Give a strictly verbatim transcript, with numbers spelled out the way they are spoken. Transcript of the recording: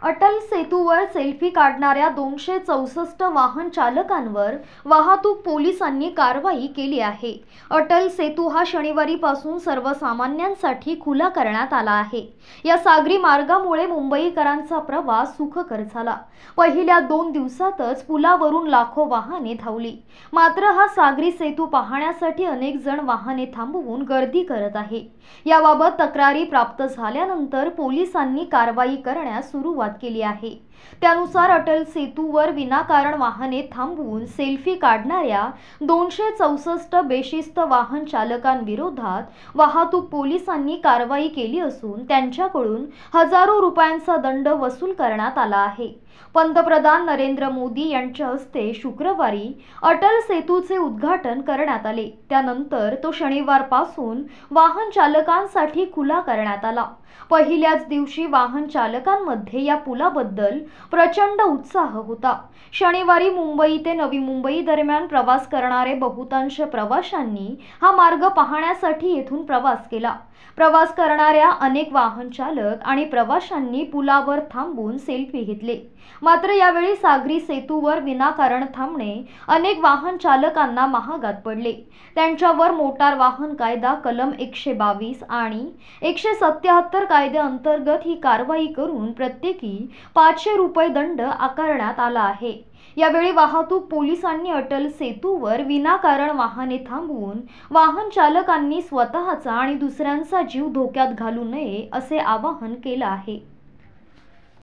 Atal सेतूवर selfie काढणाऱ्या दोनशे चौसष्ट वाहन चालकांवर वाहतूक पोलिसांनी कारवाई केली आहे। अटल सेतू हा शनिवारीपासून सर्वसामान्यांसाठी खुला करण्यात आला आहे। या सागरी मार्गामुळे मुंबईकरांचा प्रवास सुखकर झाला। पहिल्या दोन दिवसातच पुलावरून लाखो वाहने धावली। मात्र हा सागरी सेतू पाहण्यासाठी अनेक जण वाहने थांबवून गर्दी करत आहे। याबाबत तक्रारी प्राप्त झाल्यानंतर पोलिसांनी कारवाई करण्यास सुरुवात केली आहे। त्यानुसार अटल सेतूवर विनाकारण वाहने थांबवून सेल्फी काढणाऱ्या दोनशे चौसष्ट बेशिस्त वाहन चालकांविरोधात वाहतूक पोलिसांनी कारवाई केली असून त्यांच्याकडून हजारो रुपयांचा दंड वसूल करण्यात आला आहे। पंतप्रधान नरेंद्र मोदी यांच्या हस्ते शुक्रवारी अटल सेतूचे उद्घाटन करण्यात आले। त्यानंतर तो शनिवारपासून वाहन चालकांसाठी खुला करण्यात आला। पहिल्याच दिवशी वाहन चालकांमध्ये या पुलाबद्दल प्रचंड उत्साह होता। शनिवारी मुंबई ते नवी मुंबई दरम्यान प्रवास करणारे बहुतांश प्रवाशांनी हा मार्ग पाहण्यासाठी येथून प्रवास केला। प्रवास करणाऱ्या अनेक वाहन चालक आणि प्रवाशांनी पुलावर थांबून सेल्फी घेतले। मात्र यावेळी सागरी सेतूवर विनाकारण थांबणे अनेक वाहन चालकांना महागात पडले। त्यांच्यावर मोटार वाहन कायदा कलम एकशे बावीस आणि एकशे सत्याहत्तर कायद्याअंतर्गत ही कारवाई करून प्रत्येकी पाचशे रुपये दंड आकारण्यात आला आहे। यावेळी वाहतूक पोलिसांनी अटल सेतूवर विनाकारण वाहने थांबवून वाहन चालकांनी स्वतःचा आणि दुसऱ्यांचा जीव धोक्यात घालू नये असे आवाहन केले आहे।